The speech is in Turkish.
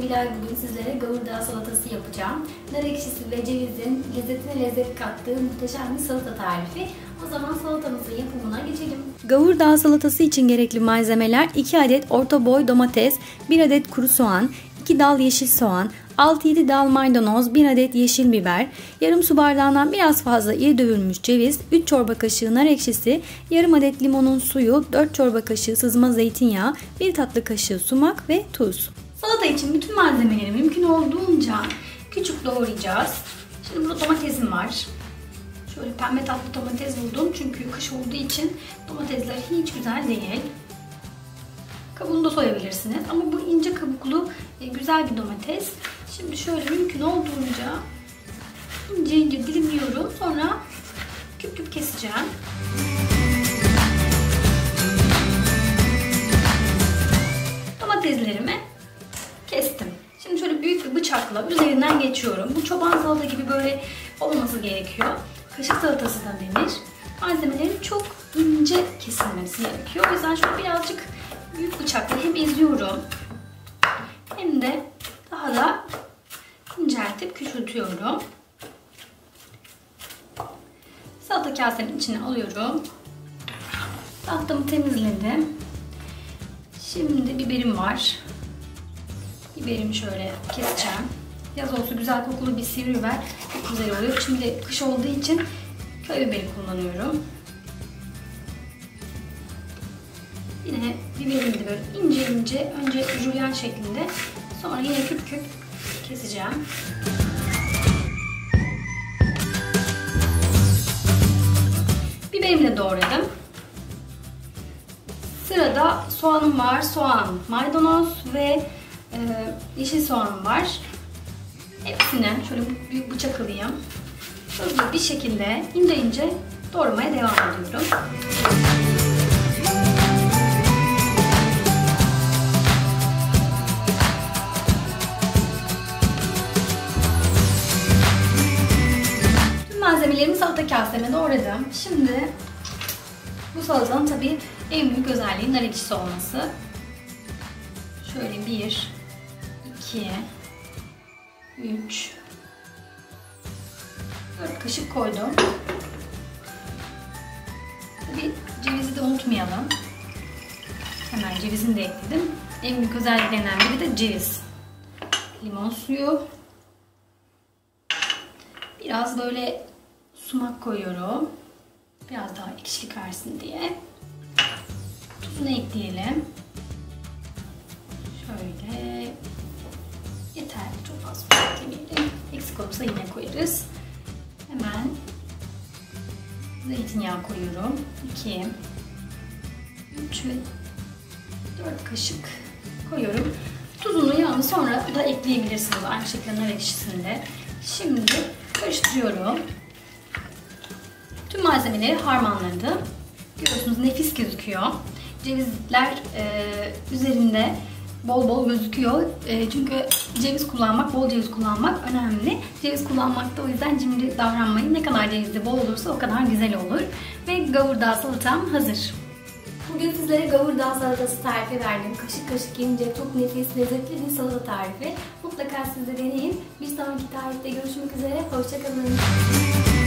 Bilal, bugün sizlere gavurdağ salatası yapacağım. Nar ekşisi ve cevizin lezzetine lezzet kattığı muhteşem bir salata tarifi. O zaman salatamızın yapımına geçelim. Gavurdağ salatası için gerekli malzemeler: 2 adet orta boy domates, 1 adet kuru soğan, 2 dal yeşil soğan, 6-7 dal maydanoz, 1 adet yeşil biber, yarım su bardağından biraz fazla iri dövülmüş ceviz, 3 çorba kaşığı nar ekşisi, yarım adet limonun suyu, 4 çorba kaşığı sızma zeytinyağı, 1 tatlı kaşığı sumak ve tuz. Salata için bütün malzemeleri mümkün olduğunca küçük doğrayacağız. Şimdi burada domatesim var. Şöyle pembe tatlı domates buldum çünkü kış olduğu için domatesler hiç güzel değil. Kabuğunu da soyabilirsiniz ama bu ince kabuklu güzel bir domates. Şimdi şöyle mümkün olduğunca ince ince dilimliyorum. Sonra küp küp keseceğim. Domateslerimi kestim. Şimdi şöyle büyük bir bıçakla üzerinden geçiyorum. Bu çoban salata gibi böyle olması gerekiyor. Kaşık salatası da denir. Malzemelerin çok ince kesilmesi gerekiyor. O yüzden şöyle birazcık büyük bıçakla hem eziyorum hem de daha da inceltip küçültüyorum. Salata kasemin içine alıyorum. Salatamı temizledim. Şimdi biberim var. Biberimi şöyle keseceğim. Yaz olsa güzel kokulu bir sivri biber çok güzel oluyor. Şimdi de kış olduğu için köy biberi kullanıyorum. Yine biberimi de böyle ince ince, önce jülyen şeklinde, sonra yine küp küp keseceğim. Biberimi de doğradım. Sırada soğanım var. Soğan, maydanoz ve yeşil soğanım var. Hepsini şöyle büyük bıçak alayım. Hızlı bir şekilde ince ince doğramaya devam ediyorum. Malzemelerimi salata kaseme doğradım. Şimdi bu salatanın tabii en büyük özelliği nar ekşisi olması. Şöyle 1, 2, 3, 4 kaşık koydum. Tabii cevizi de unutmayalım. Hemen cevizini de ekledim. En büyük özelliklerinden biri de ceviz. Limon suyu. Biraz böyle sumak koyuyorum. Biraz daha ekşilik versin diye. Tuzunu ekleyelim. Şöyle. Yeterli. Çok fazla eklemeyelim. Eksik olursa yine koyarız. Hemen zeytinyağı koyuyorum. 2, 3 ve 4 kaşık koyuyorum. Tuzunu yağını sonra da ekleyebilirsiniz. Aynı şekilde nar ekşisinde. Şimdi karıştırıyorum. Tüm malzemeleri harmanladım. Görüyorsunuz nefis gözüküyor. Cevizler üzerinde bol bol gözüküyor. Çünkü ceviz kullanmak, bol ceviz kullanmak önemli. Ceviz kullanmakta o yüzden cimri davranmayın. Ne kadar cevizli bol olursa o kadar güzel olur. Ve gavurdağ salatam hazır. Bugün sizlere gavurdağ salatası tarifi verdim. Kaşık kaşık yiyince çok nefis, lezzetli bir salata tarifi. Mutlaka siz de deneyin. Bir sonraki tarifte görüşmek üzere. Hoşça kalın.